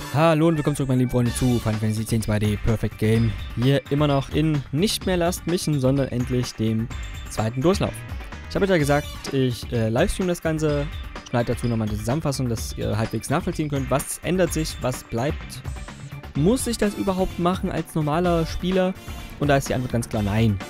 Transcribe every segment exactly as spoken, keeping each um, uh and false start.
Hallo und willkommen zurück, meine lieben Freunde, zu Final Fantasy X zwei D Perfect Game. Hier immer noch in nicht mehr Last Mission, sondern endlich dem zweiten Durchlauf. Ich habe ja gesagt, ich äh, livestream das Ganze, schneide dazu nochmal eine Zusammenfassung, dass ihr halbwegs nachvollziehen könnt, was ändert sich, was bleibt. Muss ich das überhaupt machen als normaler Spieler? Und da ist die Antwort ganz klar nein.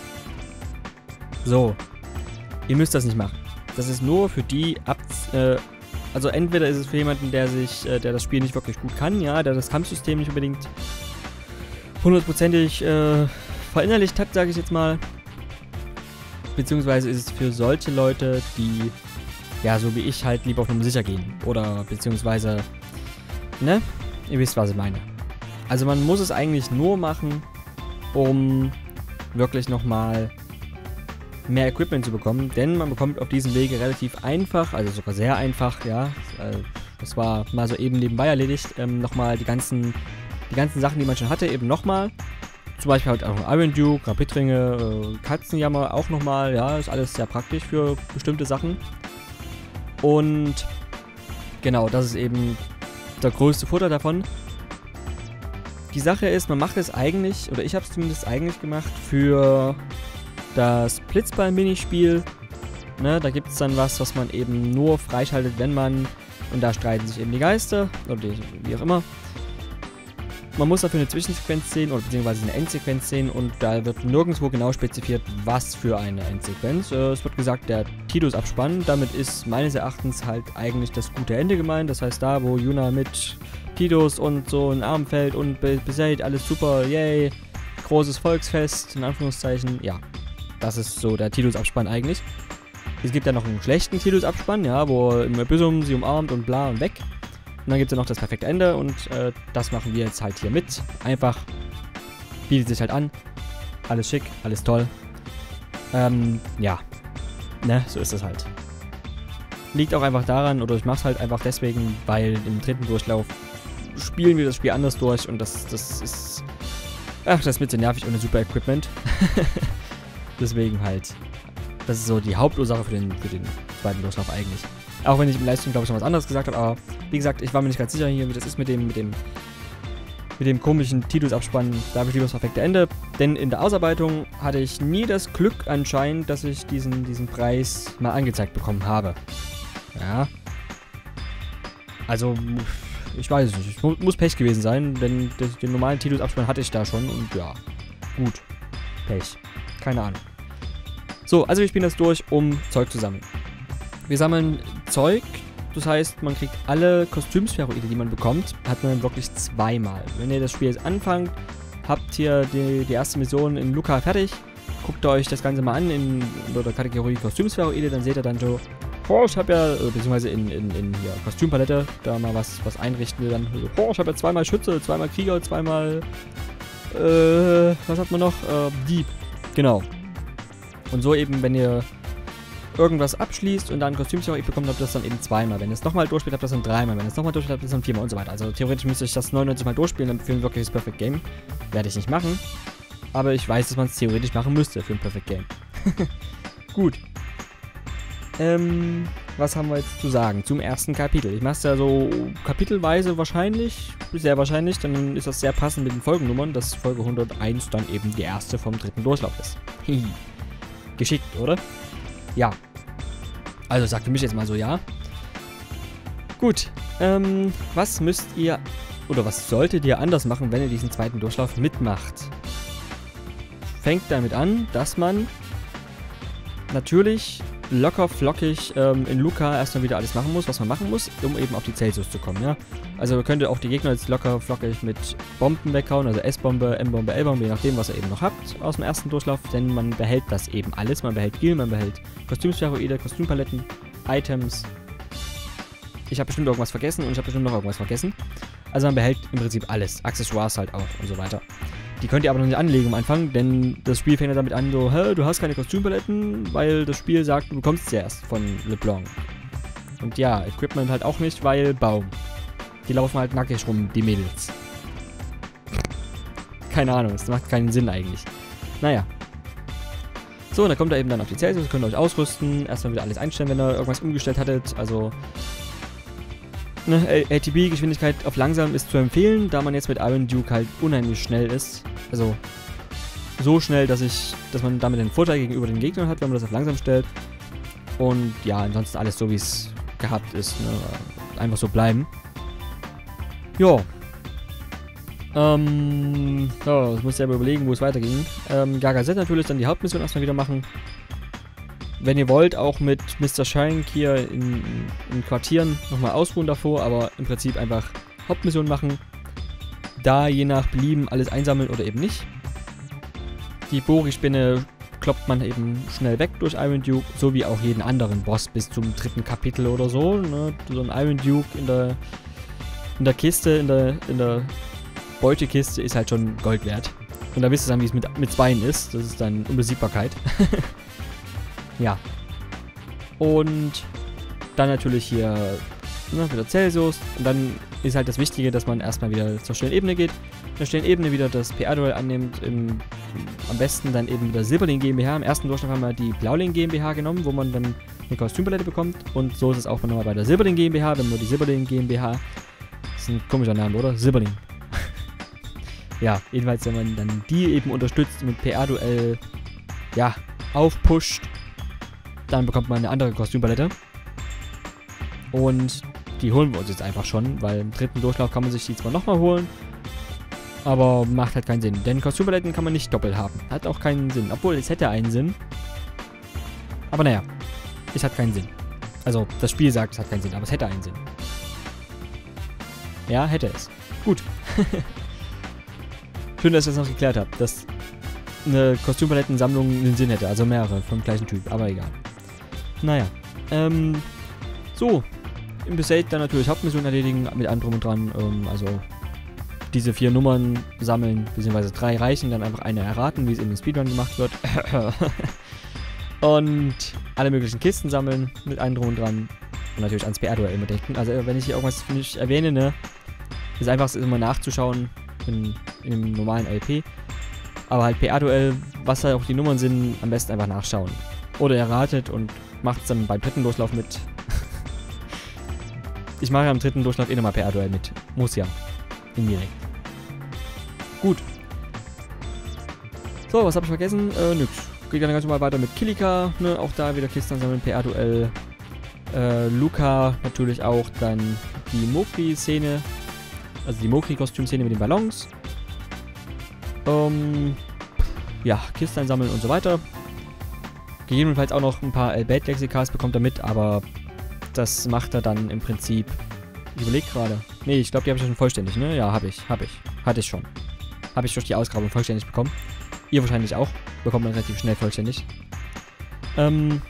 So, ihr müsst das nicht machen. Das ist nur für die ab... Äh, Also entweder ist es für jemanden, der sich, äh, der das Spiel nicht wirklich gut kann, ja, der das Kampfsystem nicht unbedingt hundertprozentig äh, verinnerlicht hat, sage ich jetzt mal. Beziehungsweise ist es für solche Leute, die, ja, so wie ich halt lieber auf Nummer sicher gehen. Oder beziehungsweise, ne, ihr wisst, was ich meine. Also man muss es eigentlich nur machen, um wirklich nochmal mehr Equipment zu bekommen, denn man bekommt auf diesem Wege relativ einfach, also sogar sehr einfach, ja, das war mal so eben nebenbei erledigt, ähm, nochmal die ganzen, die ganzen Sachen, die man schon hatte, eben nochmal. Zum Beispiel halt auch Iron Duke, Rapidringe, äh, Katzenjammer auch nochmal, ja, ist alles sehr praktisch für bestimmte Sachen. Und genau, das ist eben der größte Vorteil davon. Die Sache ist, man macht es eigentlich, oder ich habe es zumindest eigentlich gemacht, für das Blitzball-Minispiel, ne, da gibt es dann was, was man eben nur freischaltet, wenn man, und da streiten sich eben die Geister, oder die, wie auch immer. Man muss dafür eine Zwischensequenz sehen, oder beziehungsweise eine Endsequenz sehen, und da wird nirgendwo genau spezifiziert, was für eine Endsequenz. Äh, es wird gesagt, der Tidus-Abspann, damit ist meines Erachtens halt eigentlich das gute Ende gemeint, das heißt da, wo Yuna mit Tidus und so ein Arm fällt und besät, alles super, yay, großes Volksfest, in Anführungszeichen, ja. Das ist so der Tidus-Abspann eigentlich. Es gibt ja noch einen schlechten Tidus-Abspann, ja, wo im Abyssum sie umarmt und bla und weg. Und dann gibt es ja noch das perfekte Ende und äh, das machen wir jetzt halt hier mit. Einfach bietet sich halt an. Alles schick, alles toll. Ähm, ja. Ne, so ist das halt. Liegt auch einfach daran, oder ich mach's halt einfach deswegen, weil im dritten Durchlauf spielen wir das Spiel anders durch und das, das ist... Ach, das ist mit so nervig ohne super Equipment. Deswegen halt, das ist so die Hauptursache für den, für den zweiten Durchlauf eigentlich. Auch wenn ich im Livestream, glaube ich, noch was anderes gesagt habe, aber wie gesagt, ich war mir nicht ganz sicher hier, wie das ist mit dem, mit dem, mit dem komischen Tidus-Abspann. Da habe ich lieber das perfekte Ende, denn in der Ausarbeitung hatte ich nie das Glück anscheinend, dass ich diesen, diesen Preis mal angezeigt bekommen habe. Ja. Also, ich weiß es nicht, es muss Pech gewesen sein, denn den, den normalen Tidus-Abspann hatte ich da schon und ja, gut, Pech. Keine Ahnung. So, also wir spielen das durch, um Zeug zu sammeln. Wir sammeln Zeug, das heißt, man kriegt alle Kostümspheroide, die man bekommt, hat man wirklich zweimal. Wenn ihr das Spiel jetzt anfangt, habt ihr die, die erste Mission in Luca fertig, guckt euch das Ganze mal an in, in der Kategorie Kostümspheroide, dann seht ihr dann so, oh, ich habe ja, beziehungsweise in, in, in hier, Kostümpalette, da mal was, was einrichten wir dann, so, oh, ich habe ja zweimal Schütze, zweimal Krieger, zweimal, äh, was hat man noch, äh, Dieb. Genau. Und so eben, wenn ihr irgendwas abschließt und dann Kostümsphäroid bekommt, habt ihr das dann eben zweimal. Wenn ihr es nochmal durchspielt, habt ihr das dann dreimal. Wenn ihr es nochmal durchspielt, habt ihr das dann viermal und so weiter. Also theoretisch müsste ich das neunundneunzig Mal durchspielen dann für ein wirkliches Perfect Game. Werde ich nicht machen. Aber ich weiß, dass man es theoretisch machen müsste für ein Perfect Game. Gut. Ähm, was haben wir jetzt zu sagen zum ersten Kapitel? Ich mache es ja so kapitelweise wahrscheinlich, sehr wahrscheinlich, dann ist das sehr passend mit den Folgennummern, dass Folge hunderteins dann eben die erste vom dritten Durchlauf ist. Geschickt, oder? Ja. Also sagt für mich jetzt mal so ja. Gut, ähm, was müsst ihr, oder was solltet ihr anders machen, wenn ihr diesen zweiten Durchlauf mitmacht? Fängt damit an, dass man natürlich locker flockig ähm, in Luca erstmal wieder alles machen muss, was man machen muss, um eben auf die Celsius zu kommen, ja. Also könnt ihr auch die Gegner jetzt locker flockig mit Bomben weghauen, also S-Bombe, M-Bombe, L-Bombe, je nachdem, was ihr eben noch habt aus dem ersten Durchlauf, denn man behält das eben alles, man behält Gil, man behält Kostümspheroide, Kostümpaletten, Items. Ich habe bestimmt irgendwas vergessen und ich habe bestimmt noch irgendwas vergessen. Also man behält im Prinzip alles, Accessoires halt auch und so weiter. Die könnt ihr aber noch nicht anlegen am Anfang, denn das Spiel fängt ja damit an, so, hä, du hast keine Kostümpaletten, weil das Spiel sagt, du bekommst sie erst von LeBlanc. Und ja, Equipment halt auch nicht, weil Baum. Die laufen halt nackig rum, die Mädels. Keine Ahnung, das macht keinen Sinn eigentlich. Naja. So, und dann kommt er eben dann auf die Celsius, könnt ihr euch ausrüsten, erstmal wieder alles einstellen, wenn ihr irgendwas umgestellt hattet, also Ne, A T B-Geschwindigkeit auf langsam ist zu empfehlen, da man jetzt mit Iron Duke halt unheimlich schnell ist. Also so schnell, dass ich, dass man damit den Vorteil gegenüber den Gegnern hat, wenn man das auf langsam stellt. Und ja, ansonsten alles so, wie es gehabt ist. Ne? Einfach so bleiben. Jo. Ähm, so, ich muss selber überlegen, wo es weiterging. Ähm, Gaga Z natürlich dann die Hauptmission erstmal wieder machen. Wenn ihr wollt, auch mit Mister Shank hier in, in Quartieren nochmal ausruhen davor, aber im Prinzip einfach Hauptmission machen. Da je nach Belieben alles einsammeln oder eben nicht. Die Bori-Spinne kloppt man eben schnell weg durch Iron Duke, so wie auch jeden anderen Boss bis zum dritten Kapitel oder so. Ne? So ein Iron Duke in der, in der Kiste, in der, in der Beutekiste ist halt schon Gold wert. Und da wisst ihr dann, wie es mit, mit Zweien ist. Das ist dann Unbesiegbarkeit. Ja. Und dann natürlich hier ne, wieder Celsius. Und dann ist halt das Wichtige, dass man erstmal wieder zur stillen Ebene geht. In der stillen Ebene wieder das P R-Duell annimmt. Im, am besten dann eben wieder Silberling GmbH. Im ersten Durchlauf haben wir die Blauling GmbH genommen, wo man dann eine Kostümpalette bekommt. Und so ist es auch nochmal bei der Silberling GmbH. Wenn wir die Silberling GmbH... Das ist ein komischer Name, oder? Silberling. Ja, jedenfalls, wenn man dann die eben unterstützt mit P R-Duell, ja, aufpusht, dann bekommt man eine andere Kostümpalette. Und die holen wir uns jetzt einfach schon, weil im dritten Durchlauf kann man sich die zwar nochmal holen, aber macht halt keinen Sinn. Denn Kostümpaletten kann man nicht doppelt haben. Hat auch keinen Sinn. Obwohl, es hätte einen Sinn. Aber naja, es hat keinen Sinn. Also, das Spiel sagt, es hat keinen Sinn, aber es hätte einen Sinn. Ja, hätte es. Gut. Schön, dass ich das noch geklärt habe, dass eine Kostümpalettensammlung einen Sinn hätte. Also mehrere vom gleichen Typ, aber egal. Naja. Ähm, so. Im Besate dann natürlich Hauptmission erledigen, mit allem drum und dran. Ähm, also diese vier Nummern sammeln, beziehungsweise drei reichen, dann einfach eine erraten, wie es in den Speedrun gemacht wird. Und alle möglichen Kisten sammeln, mit allem drum und dran. Und natürlich ans P R-Duell immer denken. Also wenn ich hier irgendwas nicht erwähne, ne, ist einfach immer nachzuschauen in, in dem normalen L P. Aber halt P R-Duell, was da auch die Nummern sind, am besten einfach nachschauen. Oder erratet und macht es dann beim dritten Durchlauf mit. Ich mache ja am dritten Durchlauf eh nochmal P R-Duell mit. Muss ja. Indirekt. Gut. So, was habe ich vergessen? Äh, nix. Geht dann ganz normal weiter mit Kilika, ne? Auch da wieder Kisten sammeln, P R-Duell. Äh, Luca natürlich auch dann die Mokri-Szene. Also die Mokri-Kostüm-Szene mit den Ballons. Ähm, ja, Kisten einsammeln und so weiter. Gegebenenfalls auch noch ein paar L-Bait-Lexikas bekommt er mit, aber das macht er dann im Prinzip. Ich überlege gerade. Nee, ich glaube, die habe ich schon vollständig, ne? Ja, habe ich, habe ich. Hatte ich schon. Habe ich durch die Ausgrabung vollständig bekommen. Ihr wahrscheinlich auch. Bekommt man relativ schnell vollständig. Ähm.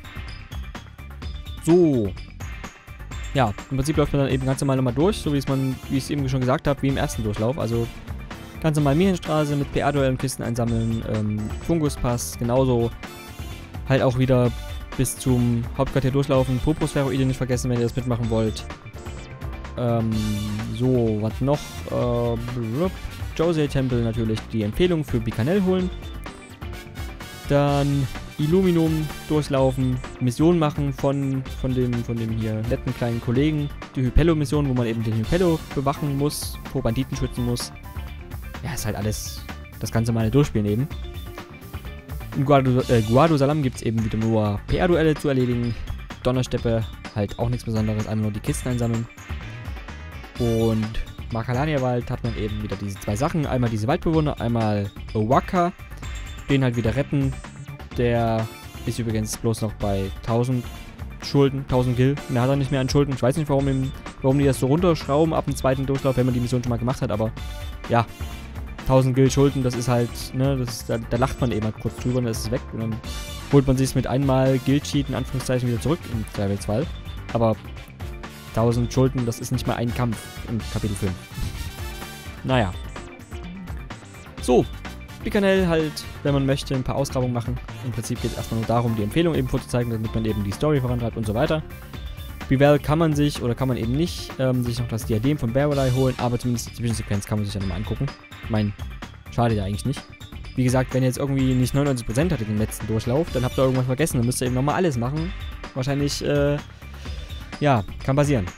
So. Ja, im Prinzip läuft man dann eben ganz normal nochmal durch, so wie es man, wie ich es eben schon gesagt habe, wie im ersten Durchlauf. Also ganz normal Mirienstraße mit P R-Duell und Kisten einsammeln, ähm, Funguspass, genauso. Halt auch wieder bis zum Hauptquartier durchlaufen. Purpurspheroide nicht vergessen, wenn ihr das mitmachen wollt. Ähm, so, was noch? Äh, Josei-Tempel natürlich die Empfehlung für Bikanel holen. Dann Illuminum durchlaufen, Mission machen von, von, dem, von dem hier netten kleinen Kollegen. Die Hypello-Mission, wo man eben den Hypello bewachen muss, vor Banditen schützen muss. Ja, ist halt alles das ganze Mal durchspielen eben. In Guado, äh, Guado Salam gibt es eben wieder nur P R-Duelle zu erledigen. Donnersteppe, halt auch nichts Besonderes, einfach nur die Kisten einsammeln. Und Makalania-Wald hat man eben wieder diese zwei Sachen. Einmal diese Waldbewohner, einmal Owaka. Den halt wieder retten. Der ist übrigens bloß noch bei tausend Schulden, tausend Gil. Mehr hat er nicht mehr an Schulden. Ich weiß nicht, warum, im, warum die das so runterschrauben ab dem zweiten Durchlauf, wenn man die Mission schon mal gemacht hat, aber ja. tausend Gil Schulden, das ist halt, ne, das ist, da, da lacht man eben mal kurz drüber und dann ist es weg. Und dann holt man sich es mit einmal Guild-Cheat in Anführungszeichen wieder zurück im Zweifelsfall. Aber tausend Schulden, das ist nicht mal ein Kampf im Kapitel fünf. Naja. So, Bikanel halt, wenn man möchte, ein paar Ausgrabungen machen. Im Prinzip geht es erstmal nur darum, die Empfehlung eben vorzuzeigen, damit man eben die Story vorantreibt und so weiter. Bevel kann man sich, oder kann man eben nicht, ähm, sich noch das Diadem von Barreleye holen, aber zumindest die Zwischensequenz kann man sich ja nochmal angucken. Ich meine, schade ja eigentlich nicht. Wie gesagt, wenn ihr jetzt irgendwie nicht neunundneunzig Prozent hattet im letzten Durchlauf, dann habt ihr irgendwas vergessen, dann müsst ihr eben nochmal alles machen. Wahrscheinlich, äh, ja, kann passieren.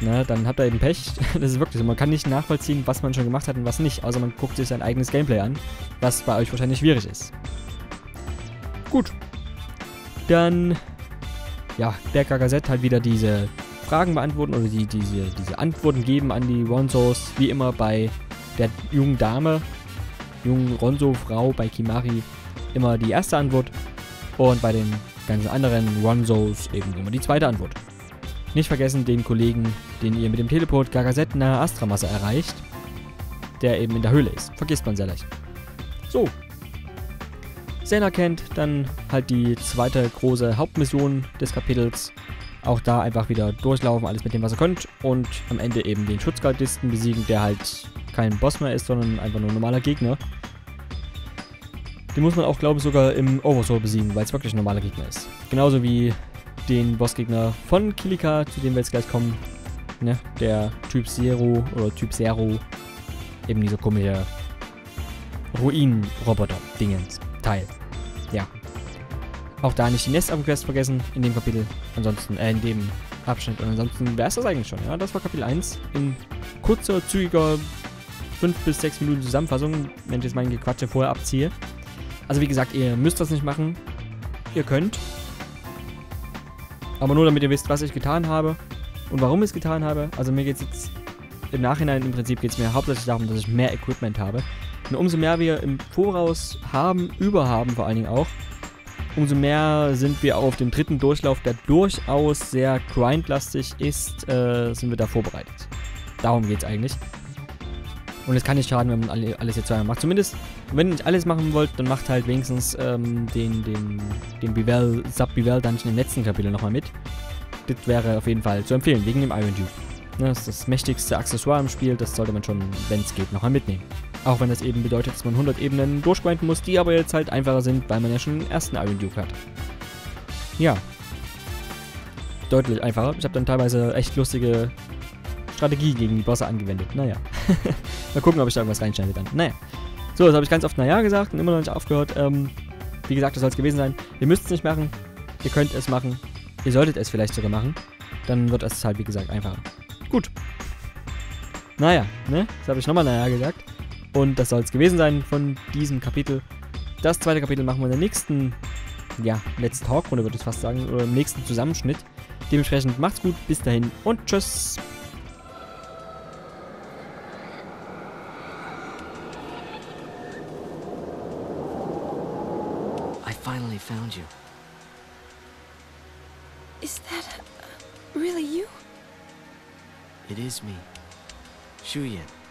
ne, dann habt ihr eben Pech. Das ist wirklich so. Man kann nicht nachvollziehen, was man schon gemacht hat und was nicht. Außer man guckt sich sein eigenes Gameplay an, was bei euch wahrscheinlich schwierig ist. Gut. Dann, ja, der Gagazet halt wieder diese Fragen beantworten oder die, diese, diese Antworten geben an die Ronzos. Wie immer bei der jungen Dame, jungen Ronzo-Frau bei Kimahri immer die erste Antwort. Und bei den ganzen anderen Ronzos eben immer die zweite Antwort. Nicht vergessen den Kollegen, den ihr mit dem Teleport Gagazet nahe Astramasse erreicht, der eben in der Höhle ist. Vergisst man sehr leicht. So. Sena kennt dann halt die zweite große Hauptmission des Kapitels. Auch da einfach wieder durchlaufen, alles mit dem, was ihr könnt. Und am Ende eben den Schutzgardisten besiegen, der halt kein Boss mehr ist, sondern einfach nur ein normaler Gegner. Den muss man auch, glaube ich, sogar im Oversoul besiegen, weil es wirklich ein normaler Gegner ist. Genauso wie den Bossgegner von Kilika, zu dem wir jetzt gleich kommen. Ne? Der Typ Zero oder Typ Zero. Eben dieser komische Ruinen-Roboter-Dingens-Teil. Ja. Auch da nicht die Nest-Quest vergessen in dem Kapitel. Ansonsten, äh, in dem Abschnitt. Und ansonsten wäre es das eigentlich schon. Ja, das war Kapitel eins. In kurzer, zügiger fünf bis sechs Minuten Zusammenfassung, wenn ich jetzt mein Gequatsche vorher abziehe. Also wie gesagt, ihr müsst das nicht machen. Ihr könnt. Aber nur damit ihr wisst, was ich getan habe und warum ich es getan habe. Also mir geht es jetzt im Nachhinein im Prinzip geht es mir hauptsächlich darum, dass ich mehr Equipment habe. Und umso mehr wir im Voraus haben, überhaben vor allen Dingen auch, umso mehr sind wir auf dem dritten Durchlauf, der durchaus sehr grindlastig ist, äh, sind wir da vorbereitet. Darum geht es eigentlich. Und es kann nicht schaden, wenn man alle, alles jetzt zweimal macht. Zumindest, wenn ihr nicht alles machen wollt, dann macht halt wenigstens ähm, den, den, den Bevel, Sub-Bevel-Dungeon im letzten Kapitel nochmal mit. Das wäre auf jeden Fall zu empfehlen, wegen dem Iron Duke. Ne, das ist das mächtigste Accessoire im Spiel, das sollte man schon, wenn es geht, nochmal mitnehmen. Auch wenn das eben bedeutet, dass man hundert Ebenen durchgrinden muss, die aber jetzt halt einfacher sind, weil man ja schon den ersten Iron Duke hat. Ja. Deutlich einfacher. Ich habe dann teilweise echt lustige Strategie gegen die Bosse angewendet. Naja. Mal gucken, ob ich da irgendwas reinschneide dann. Naja. So, das habe ich ganz oft naja gesagt und immer noch nicht aufgehört. Ähm, wie gesagt, das soll es gewesen sein. Ihr müsst es nicht machen. Ihr könnt es machen. Ihr solltet es vielleicht sogar machen. Dann wird es halt, wie gesagt, einfacher. Gut. Naja, ne? Das habe ich nochmal naja gesagt. Und das soll es gewesen sein von diesem Kapitel. Das zweite Kapitel machen wir in der nächsten, ja, letzten Talkrunde, würde ich fast sagen, oder im nächsten Zusammenschnitt. Dementsprechend macht's gut, bis dahin und tschüss. I finally found you. Is that uh, really you? It is me, Shuyin.